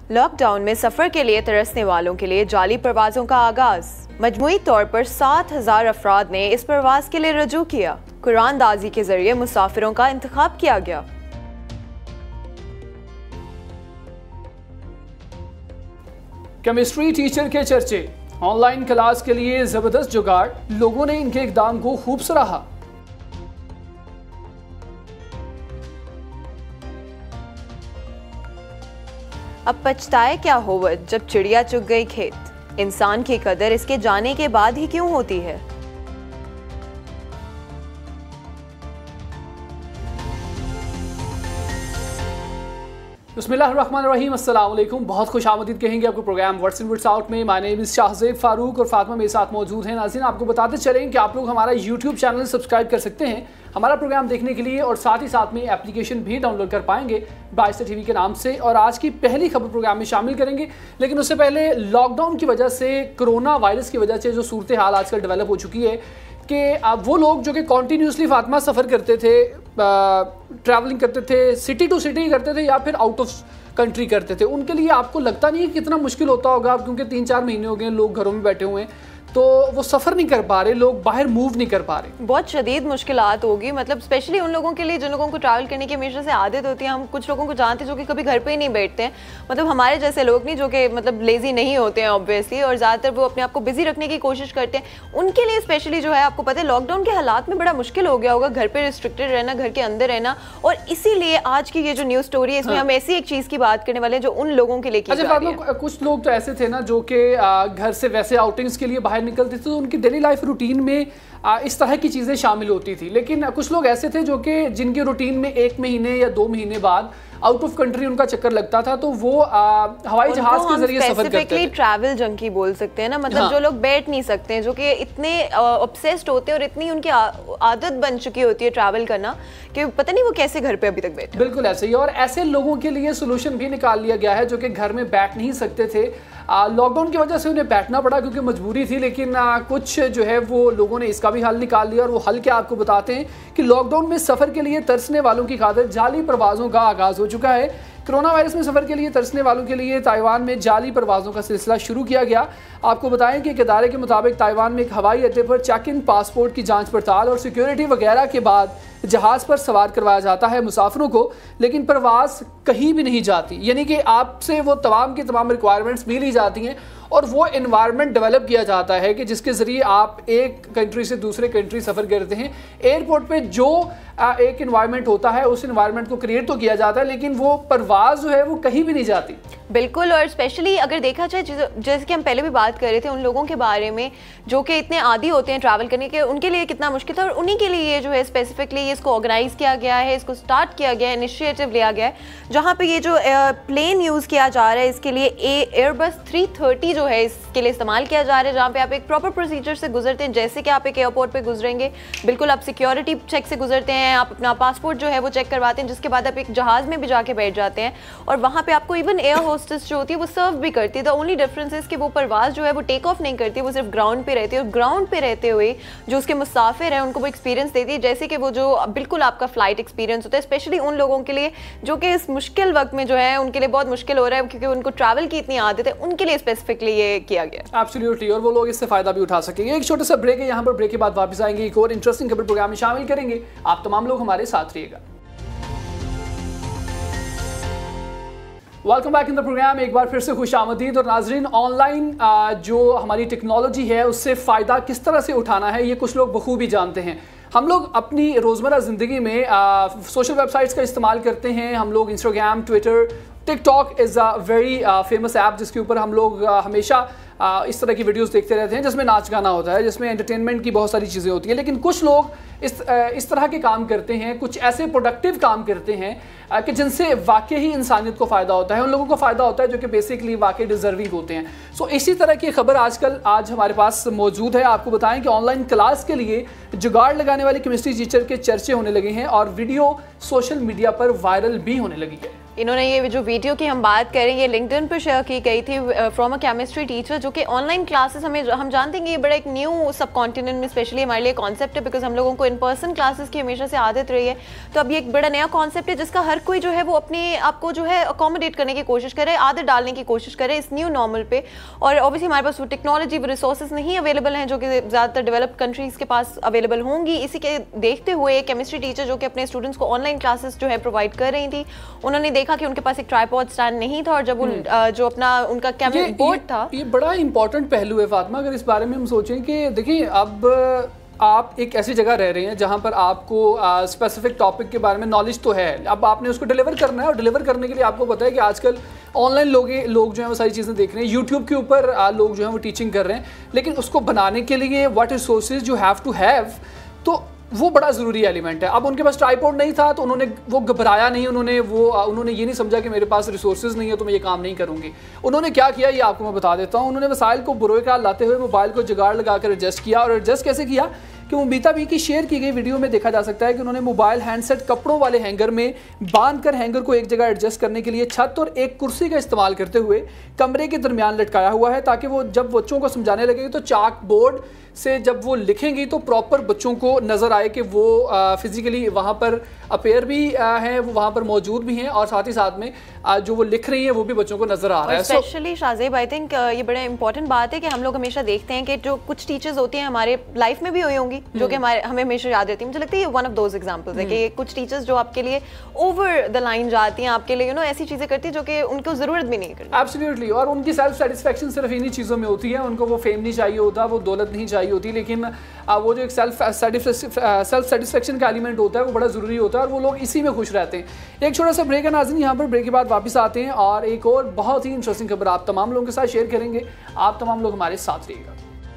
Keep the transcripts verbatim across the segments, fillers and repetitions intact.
Lockdown में सफर के लिए तरसने वालों के लिए जाली परवाजों का आगाज। मजमूई तौर पर सात हजार अफराद ने इस परवाज के लिए रजू किया। कुरानदाजी के जरिए मुसाफिरों का इंतखाब किया गया। केमिस्ट्री टीचर के चर्चे, ऑनलाइन क्लास के लिए जबरदस्त जुगाड़, लोगों ने इनके इकदाम को खूब सराहा। अब पछताए क्या होवत जब चिड़िया चुग गई खेत। इंसान की कदर इसके जाने के बाद ही क्यों होती है। बिस्मिल्लाहिर्रहमानिर्रहीम, अस्सलाम वालेकुम। बहुत खुश आमदीद कहेंगे आपको programme what's in what's out में। My name is Shahzeb Farooq और फातिमा मेरे साथ मौजूद हैं। नाज़रीन, आपको बताते चलें कि आप लोग हमारा यूट्यूब चैनल सब्सक्राइब कर सकते हैं हमारा प्रोग्राम देखने के लिए, और साथ ही साथ में एप्लीकेशन भी डाउनलोड कर पाएंगे बाइस्टा टीवी के नाम से। और आज की पहली खबर प्रोग्राम में शामिल करेंगे, लेकिन उससे पहले लॉकडाउन की वजह से, कोरोना वायरस की वजह से जो सूरत हाल आजकल डेवलप हो चुकी है कि अब वो लोग जो कि कॉन्टीन्यूसली फातिमा सफ़र करते थे, ट्रैवलिंग करते थे, सिटी टू सिटी करते थे या फिर आउट ऑफ कंट्री करते थे, उनके लिए आपको लगता नहीं है कि कितना मुश्किल होता होगा। क्योंकि तीन चार महीने हो गए लोग घरों में बैठे हुए हैं, तो वो सफ़र नहीं कर पा रहे, लोग बाहर मूव नहीं कर पा रहे। बहुत शदीद मुश्किलात होगी, मतलब स्पेशली उन लोगों के लिए जिन लोगों को ट्रैवल करने की हमेशा से आदत होती है। हम कुछ लोगों को जानते हैं जो कि कभी घर पे ही नहीं बैठते हैं, मतलब हमारे जैसे लोग नहीं, जो कि मतलब लेजी नहीं होते हैं ऑब्वियसली, और ज़्यादातर वो अपने आप को बिजी रखने की कोशिश करते हैं। उनके लिए स्पेशली जो है, आपको पता है लॉकडाउन के हालात में बड़ा मुश्किल हो गया होगा घर पर रिस्ट्रिक्टेड रहना, घर के अंदर रहना। और इसीलिए आज की ये जो न्यूज़ स्टोरी है, इसमें हम ऐसी एक चीज़ की बात करने वाले हैं जो उन लोगों के लिए की जा रही है। कुछ लोग तो ऐसे थे ना जो कि घर से वैसे आउटिंग्स के लिए बाहर निकलते थे, तो उनकी डेली लाइफ रूटीन में इस तरह की चीज़ें शामिल होती थी। लेकिन कुछ लोग ऐसे थे जो कि जिनके रूटीन में एक महीने या दो महीने बाद आउट ऑफ कंट्री उनका चक्कर लगता था, तो वो आ, हवाई जहाज के जरिए सफर करते थे। ट्रैवल जंकी बोल सकते हैं ना, मतलब हाँ। जो लोग बैठ नहीं सकते हैं, जो कि इतने ऑब्सेस्ड होते हैं और इतनी उनकी आदत बन चुकी होती है ट्रैवल करना कि पता नहीं वो कैसे घर पे अभी तक बैठे। बिल्कुल ऐसे ही। और ऐसे लोगों के लिए सोल्यूशन भी निकाल लिया गया है जो कि घर में बैठ नहीं सकते थे। लॉकडाउन की वजह से उन्हें बैठना पड़ा क्योंकि मजबूरी थी, लेकिन आ, कुछ जो है वो लोगों ने इसका भी हल निकाल लिया। और वो हल क्या आपको बताते हैं कि लॉकडाउन में सफ़र के लिए तरसने वालों की खातिर जाली परवाज़ों का आगाज़ हो चुका है। कोरोना वायरस में सफ़र के लिए तरसने वालों के लिए ताइवान में जाली परवाज़ों का सिलसिला शुरू किया गया। आपको बताएं कि एक इदारे के मुताबिक ताइवान में एक हवाई अड्डे पर चेक इन, पासपोर्ट की जांच पड़ताल और सिक्योरिटी वगैरह के बाद जहाज़ पर सवार करवाया जाता है मुसाफिरों को, लेकिन परवाज़ कहीं भी नहीं जाती। यानी कि आपसे वो तमाम की तमाम रिक्वायरमेंट्स मिल ही जाती हैं और वो इन्वायरमेंट डेवलप किया जाता है कि जिसके ज़रिए आप एक कंट्री से दूसरे कंट्री सफ़र करते हैं। एयरपोर्ट पे जो एक इन्वायरमेंट होता है उस इन्वायरमेंट को क्रिएट तो किया जाता है, लेकिन वो परवाज़ जो है वो कहीं भी नहीं जाती। बिल्कुल। और स्पेशली अगर देखा जाए, जैसे कि हम पहले भी बात कर रहे थे उन लोगों के बारे में जो कि इतने आदी होते हैं ट्रैवल करने के, उनके लिए कितना मुश्किल था। और उन्हीं के लिए ये जो है स्पेसिफिकली इसको ऑर्गेनाइज़ किया गया है, इसको स्टार्ट किया गया है, इनिशिएटिव लिया गया है, जहाँ पे ये जो प्लेन यूज़ किया जा रहा है इसके लिए एयरबस थ्री थर्टी जो है इसके लिए इस्तेमाल किया जा रहा है, जहाँ पे आप एक प्रॉपर प्रोसीजर से गुजरते हैं। जैसे कि आप एक एयरपोर्ट पर गुजरेंगे, बिल्कुल आप सिक्योरिटी चेक से गुजरते हैं, आप अपना पासपोर्ट जो है वो चेक करवाते हैं, जिसके बाद आप एक जहाज़ में भी जाके बैठ जाते हैं और वहाँ पे आपको इवन एयर होस्टेस जो होती है वो सर्व भी करती है। द ओनली डिफरेंस इज कि वो परवाज़ जो है वो टेक ऑफ नहीं करती, वो सिर्फ ग्राउंड पे रहती है। और ग्राउंड पे रहते हुए जो उसके मुसाफिर हैं उनको वो एक्सपीरियंस देती है जैसे कि वो जो बिल्कुल आपका फ्लाइट एक्सपीरियंस होता है। स्पेशली उन लोगों के लिए जो कि इस मुश्किल वक्त में जो है उनके लिए बहुत मुश्किल हो रहा है क्योंकि उनको ट्रैवल की इतनी आदत है, उनके लिए स्पेसिफिकली ये किया गया। एब्सोल्युटली। और वो लोग इससे फायदा भी उठा सकेंगे। एक छोटा सा ब्रेक है, यहाँ पर ब्रेक के बाद वापस आएंगे, एक और इंटरेस्टिंग खबर प्रोग्राम में शामिल करेंगे। आप तमाम लोग हमारे साथ रहिएगा। Welcome back in the programme. एक बार फिर से खुश आमदीद। और नाजरीन, ऑनलाइन जो हमारी टेक्नोलॉजी है उससे फ़ायदा किस तरह से उठाना है ये कुछ लोग बखूबी जानते हैं। हम लोग अपनी रोज़मर्रा ज़िंदगी में आ, सोशल वेबसाइट्स का इस्तेमाल करते हैं। हम लोग Instagram, Twitter, TikTok is a very famous app जिसके ऊपर हम लोग आ, हमेशा आ, इस तरह की वीडियोस देखते रहते हैं जिसमें नाच गाना होता है, जिसमें एंटरटेनमेंट की बहुत सारी चीज़ें होती हैं। लेकिन कुछ लोग इस इस तरह के काम करते हैं, कुछ ऐसे प्रोडक्टिव काम करते हैं कि जिनसे वाकई ही इंसानियत को फ़ायदा होता है, उन लोगों को फ़ायदा होता है जो कि बेसिकली वाकई डिजर्विंग होते हैं। सो इसी तरह की खबर आजकल आज हमारे पास मौजूद है। आपको बताएं कि ऑनलाइन क्लास के लिए जुगाड़ लगाने वाले केमिस्ट्री टीचर के चर्चे होने लगे हैं और वीडियो सोशल मीडिया पर वायरल भी होने लगी है। इन्होंने ये जो वीडियो की हम बात करें ये लिंक्डइन पर शेयर की गई थी फ्रॉम अ केमिस्ट्री टीचर, जो कि ऑनलाइन क्लासेस हमें हम जानते हैं कि ये बड़ा एक न्यू सब कॉन्टिनेंट में स्पेशली हमारे लिए कॉन्सेप्ट है, बिकॉज हम लोगों को इन पर्सन क्लासेस की हमेशा से आदत रही है। तो अब ये एक बड़ा नया कॉन्सेप्ट है जिसका हर कोई जो है वो अपने आपको जो है अकोमोडेट करने की कोशिश करे, आदत डालने की कोशिश करे इस न्यू नॉर्मल पे। और ऑब्वियसली हमारे पास वो टेक्नोलॉजी वो रिसोर्सेज नहीं अवेलेबल हैं जो कि ज़्यादातर डेवलप्ड कंट्रीज़ के पास अवेलेबल होंगी। इसी के देखते हुए केमिस्ट्री टीचर जो कि अपने स्टूडेंट्स को ऑनलाइन क्लासेस जो है प्रोवाइड कर रही थी, उन्होंने देखा कि उनके पास एक ट्राइपॉड स्टैंड नहीं था और जब उन जो अपना उनका कैमरा बोर्ड था। ये बड़ा इंपॉर्टेंट पहलू है फातिमा, अगर इस बारे में हम सोचें कि देखिए अब आप एक ऐसी जगह रह रहे हैं जहां पर आपको स्पेसिफिक टॉपिक के बारे में नॉलेज तो है, अब आपने उसको डिलीवर करना है और डिलीवर करने के लिए आपको पता है कि आजकल ऑनलाइन लोग लोग जो हैं वो सारी चीज़ें देख रहे हैं, यूट्यूब के ऊपर लोग जो हैं वो टीचिंग कर रहे हैं, लेकिन उसको बनाने के लिए what resources you have to have, तो वो बड़ा ज़रूरी एलिमेंट है। अब उनके पास ट्राइपॉड नहीं था तो उन्होंने वो घबराया नहीं, उन्होंने वो उन्होंने ये नहीं समझा कि मेरे पास रिसोर्सेज नहीं है तो मैं ये काम नहीं करूँगी। उन्होंने क्या किया ये आपको मैं बता देता हूँ। उन्होंने वसाइल को बुरोए ख्याल लाते हुए मोबाइल को जुगाड़ लगाकर एडजस्ट किया, और एडजस्ट कैसे किया कि मुबीता बी की शेयर की गई वीडियो में देखा जा सकता है कि उन्होंने मोबाइल हैंडसेट कपड़ों वाले हैंगर में बांधकर हैंगर को एक जगह एडजस्ट करने के लिए छत और एक कुर्सी का इस्तेमाल करते हुए कमरे के दरमियान लटकाया हुआ है, ताकि वो जब बच्चों को समझाने लगेगी तो चाक बोर्ड से जब वो लिखेंगी तो प्रॉपर बच्चों को नज़र आए कि वो फिजिकली वहाँ पर अपेयर भी हैं, वो वहाँ पर मौजूद भी हैं, और साथ ही साथ में आ, जो वो लिख रही है वो भी बच्चों को नज़र आ रहा है। स्पेशली शाज़ेब आई थिंक ये बड़ा इंपॉर्टेंट बात है कि हम लोग हमेशा देखते हैं कि जो कुछ टीचर्स होती हैं हमारे लाइफ में भी हुई होंगी जो कि हमारे हमें हमेशा याद रहती है। मुझे लगता है ये वन ऑफ दोज एग्जांपल्स है कि कुछ टीचर्स जो आपके लिए ओवर द लाइन जाती हैं, आपके लिए यू नो ऐसी चीज़ें करती है जो कि उनको ज़रूरत भी नहीं करती। एब्सोल्युटली, और उनकी सेल्फ सेटिस्फेक्शन सिर्फ इन्हीं चीज़ों में होती है, उनको वो फेम नहीं चाहिए होता, वो दौलत नहीं चाहिए होती, लेकिन वो जो एक सेल्फ सेल्फ सेटिस्फेक्शन का एलिमेंट होता है वो बड़ा ज़रूरी होता है और वो लोग इसी में खुश रहते हैं। एक छोटा सा ब्रेक है नाज़रीन, यहाँ पर ब्रेक के बाद वापस आते हैं और एक और बहुत ही इंटरेस्टिंग खबर आप तमाम लोगों के साथ शेयर करेंगे। आप तमाम लोग हमारे साथ रहिएगा।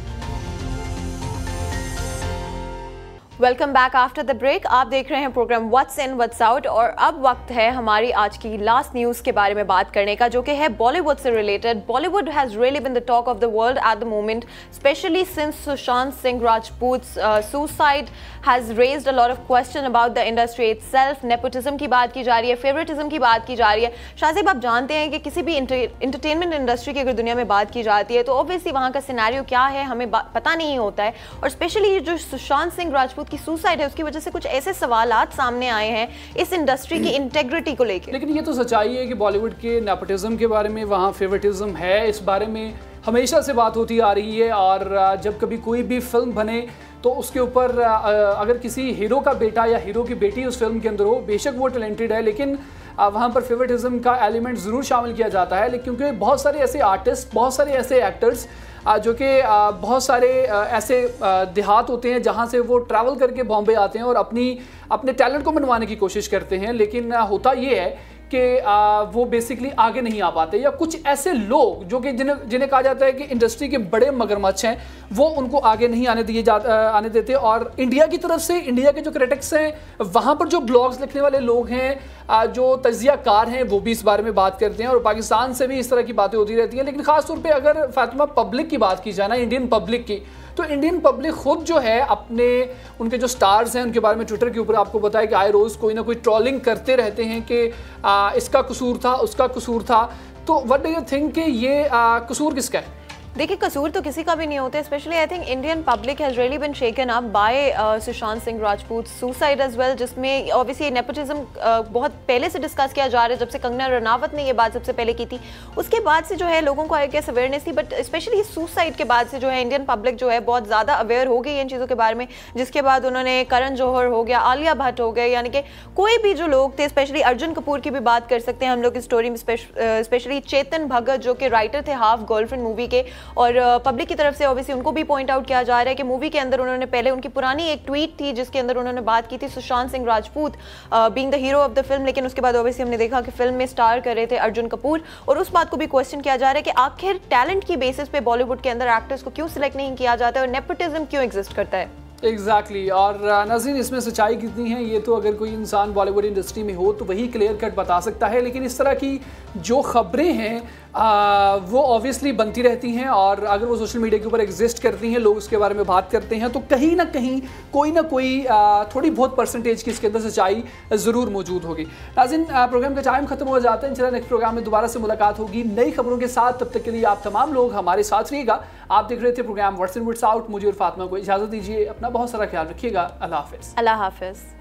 Welcome back after the break. आप देख रहे हैं programme what's in what's out, और अब वक्त है हमारी आज की लास्ट न्यूज़ के बारे में बात करने का, जो कि है बॉलीवुड से related. Bollywood has really been the talk of the world at the moment, specially since Sushant Singh Rajput's suicide has raised a lot of question about the industry itself. Nepotism की बात की जा रही है, फेवरेटिज्म की बात की जा रही है। शाहज़ेब, आप जानते हैं कि किसी भी इंटरटेनमेंट इंडस्ट्री की अगर दुनिया में बात की जाती है तो ऑब्वियसली वहाँ का सिनेरियो क्या है हमें पता नहीं होता है, और स्पेशली जो सुशांत सिंह राजपूत की सुसाइड है उसकी वजह से कुछ ऐसे सवालात सामने आए हैं इस इंडस्ट्री की इंटेग्रिटी को लेकर। लेकिन ये तो सच्चाई है कि बॉलीवुड के नेपोटिज्म के बारे में वहाँ फेवरेटिज्म है, इस बारे में हमेशा से बात होती आ रही है। और जब कभी कोई भी फिल्म बने तो उसके ऊपर अगर किसी हीरो का बेटा या हीरो की बेटी उस फिल्म के अंदर हो, बेशक वो टैलेंटेड है, लेकिन वहाँ पर फेवरेटिज्म का एलिमेंट ज़रूर शामिल किया जाता है। लेकिन क्योंकि बहुत सारे ऐसे आर्टिस्ट, बहुत सारे ऐसे एक्टर्स जो कि बहुत सारे ऐसे देहात होते हैं जहाँ से वो ट्रैवल करके बॉम्बे आते हैं और अपनी अपने टैलेंट को मनवाने की कोशिश करते हैं, लेकिन होता ये है कि वो बेसिकली आगे नहीं आ पाते, या कुछ ऐसे लोग जो कि जिन्हें जिन्हें कहा जाता है कि इंडस्ट्री के बड़े मगरमच्छ हैं, वो उनको आगे नहीं आने दिए जा आने देते। और इंडिया की तरफ से, इंडिया के जो क्रिटिक्स हैं, वहाँ पर जो ब्लॉग्स लिखने वाले लोग हैं, जो तज्जियाकार हैं, वो भी इस बारे में बात करते हैं, और पाकिस्तान से भी इस तरह की बातें होती रहती हैं। लेकिन ख़ास तौर पर अगर फातिमा पब्लिक की बात की जाए ना, इंडियन पब्लिक की, तो इंडियन पब्लिक खुद जो है अपने उनके जो स्टार्स हैं उनके बारे में ट्विटर के ऊपर आपको पता है कि आए रोज़ कोई ना कोई ट्रोलिंग करते रहते हैं कि आ, इसका कसूर था, उसका कसूर था। तो व्हाट डू यू थिंक कि ये आ, कसूर किसका है? देखिए, कसूर तो किसी का भी नहीं होता, specially I think Indian public has really been shaken up by Sushant Singh Rajput suicide as well, जिसमें ऑब्वियसली नेपोटिज्म uh, बहुत पहले से डिस्कस किया जा रहा है, जब से कंगना रनावत ने ये बात सबसे पहले की थी, उसके बाद से जो है लोगों को आई गेस अवेयरनेस थी, बट स्पेशली सुसाइड के बाद से जो है इंडियन पब्लिक जो है बहुत ज़्यादा अवेयर हो गई है इन चीज़ों के बारे में, जिसके बाद उन्होंने करण जौहर हो गया, आलिया भट्ट हो गए, यानी कि कोई भी जो लोग थे, स्पेशली अर्जुन कपूर की भी बात कर सकते हैं हम लोग इस स्टोरी में, स्पेशली चेतन भगत जो कि राइटर थे हाफ गर्लफ्रेंड मूवी के, और पब्लिक की तरफ से ऑब्वियसली उनको भी पॉइंट आउट किया जा रहा है कि मूवी के अंदर उन्होंने पहले उनकी पुरानी एक ट्वीट थी जिसके अंदर उन्होंने बात की थी Sushant Singh Rajput being the hero of the film, लेकिन उसके बाद ऑब्वियसली हमने देखा कि फिल्म में स्टार कर रहे थे अर्जुन कपूर, और उस बात को भी क्वेश्चन किया जा रहा है कि आखिर टैलेंट की बेसिस पे बॉलीवुड के अंदर एक्टर्स को क्यों सिलेक्ट नहीं किया जाता है और नेपोटिज्म क्यों एग्जिस्ट करता है। Exactly exactly. और नाज़रीन, इसमें सच्चाई कितनी है ये तो अगर कोई इंसान बॉलीवुड इंडस्ट्री में हो तो वही क्लियर कट बता सकता है, लेकिन इस तरह की जो खबरें हैं आ, वो ऑब्वियसली बनती रहती हैं और अगर वो सोशल मीडिया के ऊपर एग्जिस्ट करती हैं, लोग उसके बारे में बात करते हैं, तो कहीं ना कहीं कोई ना कोई आ, थोड़ी बहुत परसेंटेज की इसके अंदर सच्चाई ज़रूर मौजूद होगी। नाज़रीन, प्रोग्राम का टाइम खत्म हो जाता है, इंशाल्लाह नेक्स्ट प्रोग्राम में दोबारा से मुलाकात होगी नई खबरों के साथ। तब तक के लिए आप तमाम लोग हमारे साथ रहिएगा। आप देख रहे थे programme what's in what's out. मुझे और फातिमा को इजाज़त दीजिए, अपना बहुत सारा ख्याल रखिएगा। अल्लाह हाफिज़। अल्लाह हाफिज़।